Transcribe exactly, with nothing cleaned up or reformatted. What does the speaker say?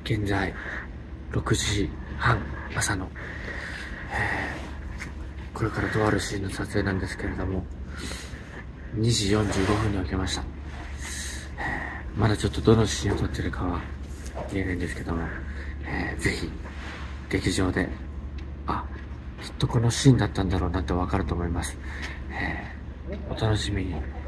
現在ろくじはん朝の、えー、これからとあるシーンの撮影なんですけれども、にじよんじゅうごふんに起きました。えー、まだちょっとどのシーンを撮ってるかは言えないんですけども、えー、ぜひ劇場で、あ、きっとこのシーンだったんだろうなってわかると思います。えー、お楽しみに。